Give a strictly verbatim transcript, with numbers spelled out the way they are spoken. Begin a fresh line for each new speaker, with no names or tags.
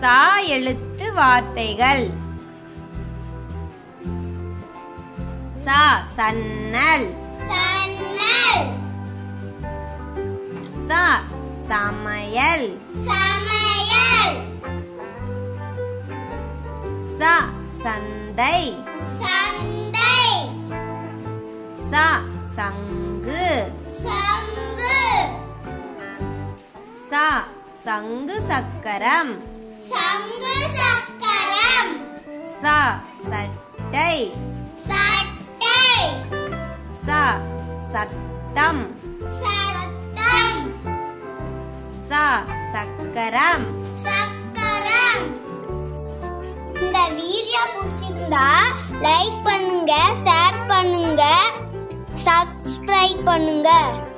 சா எழுத்து வார்த்தைகள். சா சன்னல்.
சன்னல்.
சா சமையல்.
சமையல்.
சா சந்தை.
சந்தை.
சா சங்கு.
சங்கு.
சா சங்கு சக்கரம்.
சங்கு சக்கரம்.
சா சட்டை.
சட்டை.
சா சத்தம்.
சத்தம்.
சா சக்கரம்.
சக்கரம். இந்த வீடியோ பிடிச்சிருந்தா லைக் பண்ணுங்க, ஷேர் பண்ணுங்க, சப்ஸ்கிரைப் பண்ணுங்க.